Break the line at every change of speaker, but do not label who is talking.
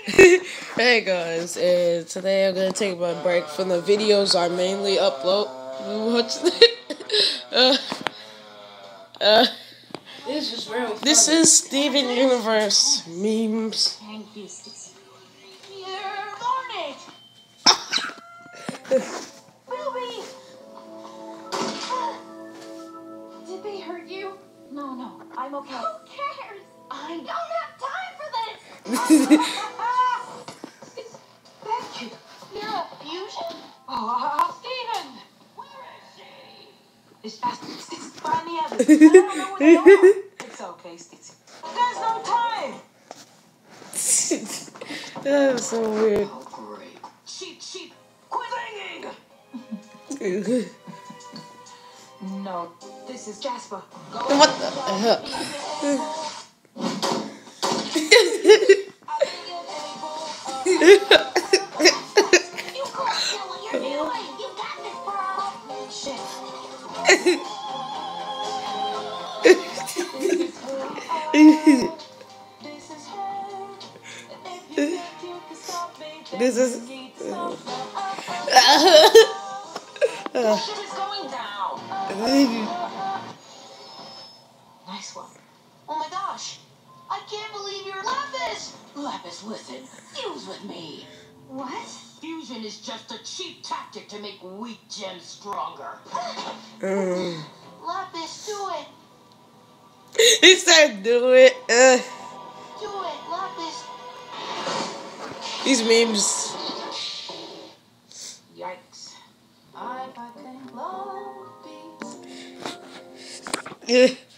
Hey guys, and today I'm gonna take my break from the videos I mainly upload. What's
This is really funny.
This is Steven Universe memes.
Thank you, Stacey. You're Barnett! Ruby! Did they hurt you? No, I'm okay. Who cares? I don't have time for this! Thank you. You're a fusion? Oh, Steven! Where is she? It's fast. Find the others. I don't know where they are. It's okay, Stacey. There's no time!
That was so weird.
Oh, great. Cheat. Quit singing! No, this is Jasper. Go
What the hell?
You go do what you're doing. You got this, bro. Shit.
This is.
Shit is going down. Nice one. Oh my gosh. I can't believe you're Lapis. Lapis, listen. Fuse with me. What? Fusion is just a cheap tactic to make weak gems stronger. Lapis, do it.
He said, "Do it."
Do it, Lapis.
These memes.
Yikes. I fucking love beats.
Yeah.